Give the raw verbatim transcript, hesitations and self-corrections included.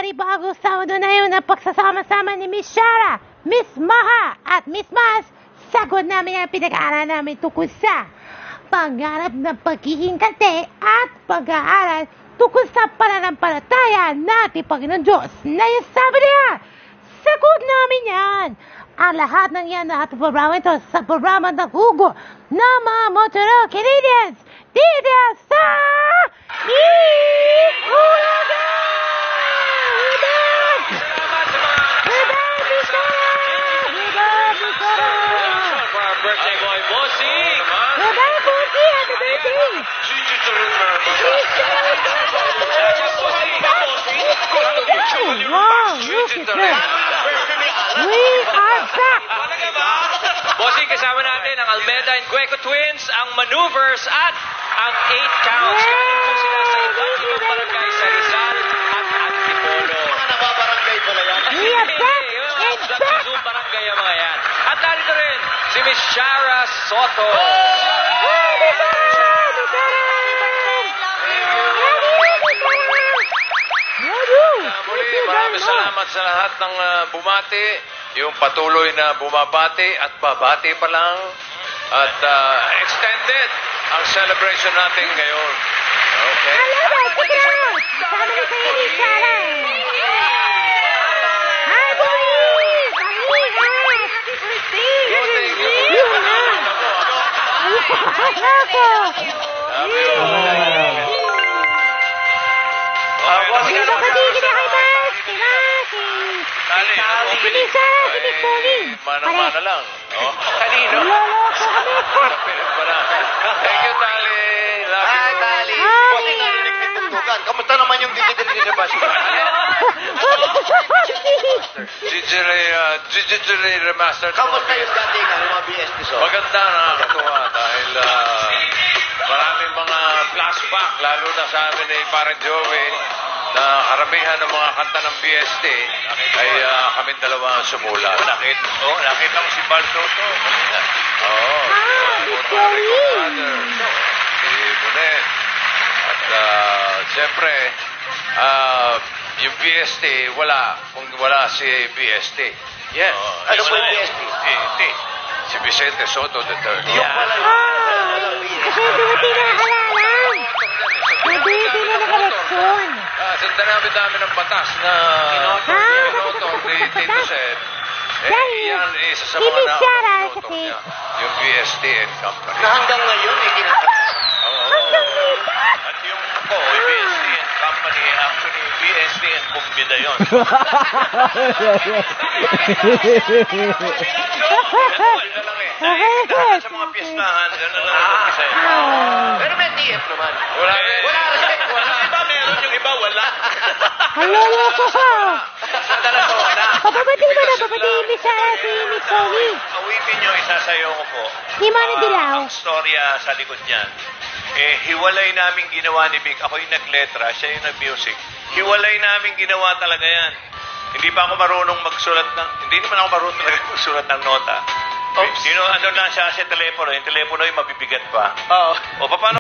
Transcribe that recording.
panibagong Sabado na yun ang pagsasama-sama ni Miss Ciara, Miss Maha at Miss Mas. Sagot namin ang pinag-aaral namin tungkol sa pangarap ng paghihingkate at pag-aaral tungkol sa pananampalataya natin Panginoon Diyos na yung sabi niya. Sagot namin yan. Ang lahat ng yan na ating programa ito sa programa ng Hugo na mga Montero Canadians dito sa Bulaga! Hibag! Hibag, Bisara! Hibag, Bisara! For our birthday boy, Bossy! Hibag, Bossy! Happy birthday! Wow, look at that! We are back! Bossy, kasama natin ang Almeda and Cueco Twins, ang Maneuvers at ang eight counts. Galing po sila sa iba't ibang barangay sa Rizal at Antipolo. Mga nababarangay pala yan. We are back and back! Zoom barangay ang mga yan. At narito rin si Miss Ciara Sotto. Hey, Bisara! Bisara! Muli, maraming salamat sa lahat ng uh, bumati, yung patuloy na bumabati at babati pa lang at uh, extended ang celebration natin ngayon. Okay? Hello, Ciara! Kasama na kayo ni Ciara. Hi, boys! Hi, happy birthday! Yun na! Ako! Sabi mo. Sino ka di kinakaibat? Sila si... Tali, ano Si Miss Ciara, si Miss Pauleen. Mana-mana lang. Oh. Kanino? Loloko kami. Thank you, Tali. Love you. Hi, Tali. Hi. Bossy, narinig may tugtugan. Kamusta naman yung dididili na ba siya? Digitally, uh, digitally remastered. Kamusta yung dating ang mga B S P so? Maganda, nakakatuwa dahil uh, maraming mga flashback, lalo na sa amin ni Parang Joey, na karamihan ng mga kanta ng B S T ay uh, kami dalawa ang sumula. Nakita, oh, nakita ko si Bal Sotto. Oo. Oh, Ah, Miss Pauleen. Si Bonet. At uh, siyempre, uh, yung B S T, wala. Kung wala si B S T. Yes. Oh, ano po yung B S T? Si, si Vicente Sotto the third. Yung pala Ah, kasi dumating na halalan. Dumating na nakaleksyon. Ah, sa dami-dami ng batas na Ah, binoto ni Tito Sed. Eh, Dahil, yan isa sa si mga Miss Ciara, binoto kasi- niya. Yung B S T and Company. na hanggang ngayon, eh, ginagawa. Oo. Hanggang dito. At yung ako, yung B S T and Company, actually, B S T and Kumbida yun. Okay, Sa mga piestahan, gano'n lang Ah. kasi. Ah. Pero may T F naman. Wala rin. Wala rin. Wala. Yung iba meron, yung iba wala. Haloloko ka. Sa Talasona. Papabati mo na, papati Miss Ciara si Miss Pauleen. Awitin nyo, isasayaw ko po. Di man Ah, dilaw. ang storya sa likod niyan. Eh, hiwalay namin ginawa ni Vic. Ako yung nagletra, siya yung nag-music. Hiwalay namin ginawa talaga yan. Hindi pa ako marunong magsulat ng... Hindi naman ako marunong talaga magsulat ng nota. Oops. Sino, ano lang siya sa telepono. Yung telepono yung mabibigat pa. Oo. O, paano